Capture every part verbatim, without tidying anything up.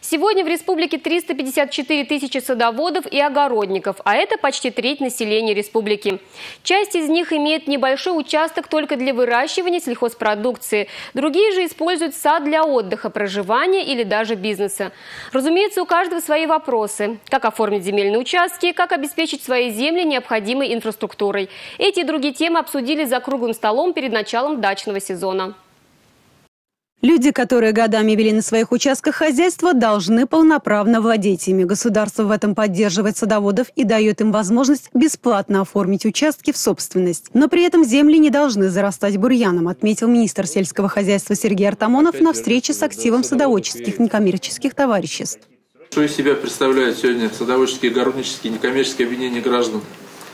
Сегодня в республике триста пятьдесят четыре тысячи садоводов и огородников, а это почти треть населения республики. Часть из них имеет небольшой участок только для выращивания сельхозпродукции. Другие же используют сад для отдыха, проживания или даже бизнеса. Разумеется, у каждого свои вопросы. Как оформить земельные участки, как обеспечить свои земли необходимой инфраструктурой. Эти и другие темы обсудили за круглым столом перед началом дачного сезона. Люди, которые годами вели на своих участках хозяйства, должны полноправно владеть ими. Государство в этом поддерживает садоводов и дает им возможность бесплатно оформить участки в собственность. Но при этом земли не должны зарастать бурьяном, отметил министр сельского хозяйства Сергей Артамонов на встрече с активом садоводческих некоммерческих товариществ. Что из себя представляют сегодня садоводческие, огороднические, некоммерческие объединения граждан?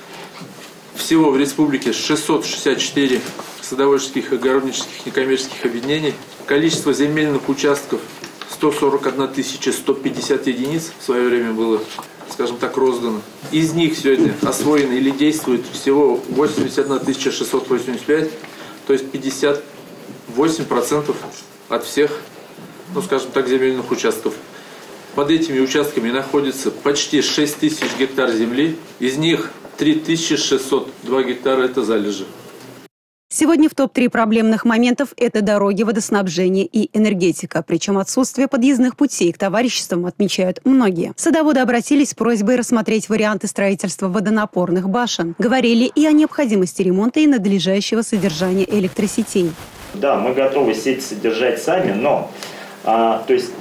Всего в республике шестьсот шестьдесят четыре садоводческих, огороднических, некоммерческих объединений. Количество земельных участков сто сорок одна тысяча сто пятьдесят единиц в свое время было, скажем так, роздано. Из них сегодня освоено или действует всего восемьдесят одна тысяча шестьсот восемьдесят пять, то есть пятьдесят восемь процентов от всех, ну скажем так, земельных участков. Под этими участками находится почти шесть тысяч гектар земли, из них три тысячи шестьсот два гектара – это залежи. Сегодня в топ три проблемных моментов – это дороги, водоснабжение и энергетика. Причем отсутствие подъездных путей к товариществам отмечают многие. Садоводы обратились с просьбой рассмотреть варианты строительства водонапорных башен. Говорили и о необходимости ремонта и надлежащего содержания электросетей. Да, мы готовы сеть содержать сами, но а, то есть,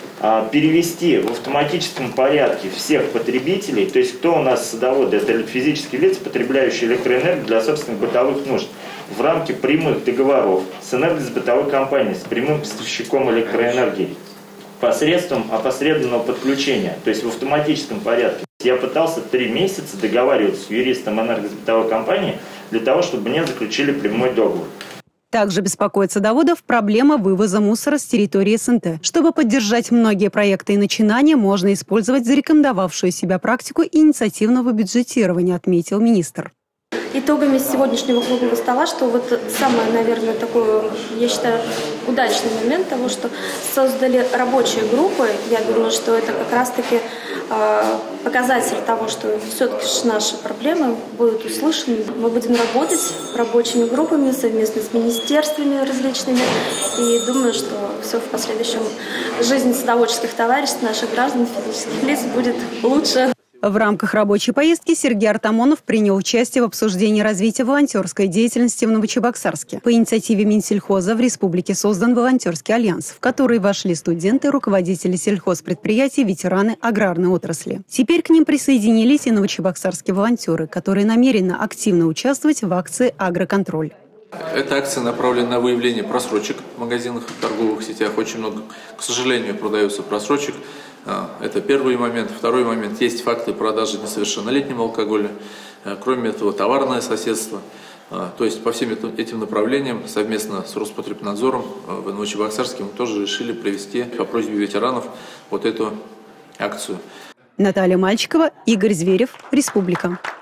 а, перевести в автоматическом порядке всех потребителей, то есть кто у нас садоводы, это физические лица, потребляющие электроэнергию для собственных бытовых нужд, в рамки прямых договоров с энергосбытовой компанией, с прямым поставщиком электроэнергии, посредством опосредованного подключения, то есть в автоматическом порядке. Я пытался три месяца договариваться с юристом энергосбытовой компании для того, чтобы мне заключили прямой договор. Также беспокоит садоводов проблема вывоза мусора с территории СНТ. Чтобы поддержать многие проекты и начинания, можно использовать зарекомендовавшую себя практику инициативного бюджетирования, отметил министр. Итогами сегодняшнего круглого стола, что вот самое, наверное, такой, я считаю, удачный момент того, что создали рабочие группы. Я думаю, что это как раз-таки э, показатель того, что все-таки наши проблемы будут услышаны. Мы будем работать рабочими группами совместно с министерствами различными. И думаю, что все в последующем жизнь садоводческих товариществ, наших граждан, физических лиц будет лучше. В рамках рабочей поездки Сергей Артамонов принял участие в обсуждении развития волонтерской деятельности в Новочебоксарске. По инициативе Минсельхоза в республике создан волонтерский альянс, в который вошли студенты, руководители сельхозпредприятий, ветераны аграрной отрасли. Теперь к ним присоединились и новочебоксарские волонтеры, которые намерены активно участвовать в акции «Агроконтроль». Эта акция направлена на выявление просрочек в магазинах и торговых сетях. Очень много, к сожалению, продается просрочек. Это первый момент. Второй момент. Есть факты продажи несовершеннолетнего алкоголя. Кроме этого, товарное соседство. То есть по всем этим направлениям совместно с Роспотребнадзором в Новочебоксарске мы тоже решили провести по просьбе ветеранов вот эту акцию. Наталья Мальчикова, Игорь Зверев, Республика.